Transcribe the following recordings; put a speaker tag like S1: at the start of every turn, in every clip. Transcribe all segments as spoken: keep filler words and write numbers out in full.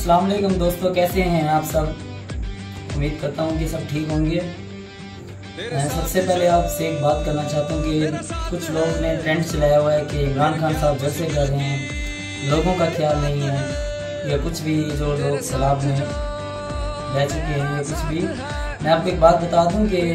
S1: अस्सलाम वालेकुम दोस्तों, कैसे हैं आप सब। उम्मीद करता हूँ कि सब ठीक होंगे। मैं सबसे पहले आपसे एक बात करना चाहता हूँ कि कुछ लोग ने ट्रेंड चलाया हुआ है कि इमरान खान साहब जलसे कर रहे हैं, लोगों का ख्याल नहीं है, या कुछ भी जो लोग सैलाब में रह चुके हैं या कुछ भी। मैं आपको एक बात बता दूँ कि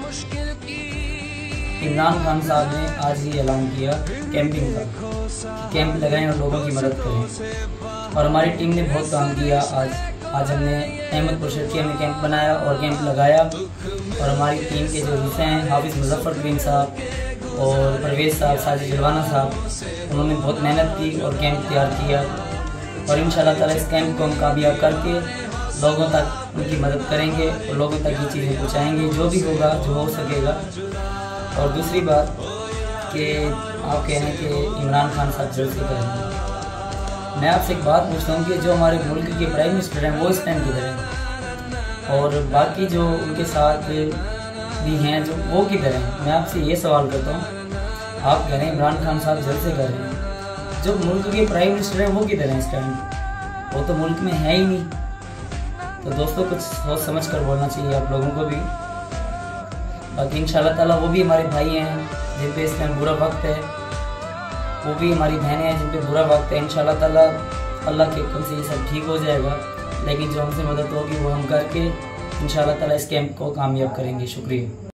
S1: इमरान खान साहब ने आज ही ऐलान किया कैंपिंग का, कैंप लगाएं और लोगों की मदद करें। और हमारी टीम ने बहुत काम किया। आज आज हमने अहमदपुर शर्किया में कैंप बनाया और कैंप लगाया। और हमारी टीम के जो हिस्से हैं हाफिज़ मुजफ्फर साहब और परवेज़ साहब, साजिद जलवाना साहब, उन्होंने बहुत मेहनत की और कैंप तैयार किया। और इंशाल्लाह ताला इस कैंप को हम कामयाब करके लोगों तक उनकी मदद करेंगे और लोगों तक ये चीज़ें पहुँचाएँगे, जो भी होगा, जो हो सकेगा। और दूसरी बात कि आप कह रहे हैं कि इमरान खान साहब जल्द से करेंगे। मैं आपसे एक बात पूछता हूँ कि जो हमारे मुल्क के प्राइम मिनिस्टर हैं वो इस टाइम किधर हैं, और बाकी जो उनके साथ भी हैं जो वो किधर हैं। मैं आपसे ये सवाल करता हूँ, आप कह रहे हैं इमरान खान साहब जल्द से कर रहे हैं, जो मुल्क के प्राइम मिनिस्टर हैं वो किधर हैं इस टाइम, वो तो मुल्क में है ही नहीं। तो दोस्तों कुछ सोच समझ कर बोलना चाहिए आप लोगों को भी। बाकी इंशाल्लाह ताला वो भी हमारे भाई हैं जिन पे इस टाइम बुरा वक्त है, वो भी हमारी बहनें हैं जिन पे बुरा वक्त है। इंशाल्लाह ताला अल्लाह के हुक्म से ये सब ठीक हो जाएगा, लेकिन जो हमसे मदद होगी वो हम करके इंशाल्लाह ताला इस कैंप को कामयाब करेंगे। शुक्रिया।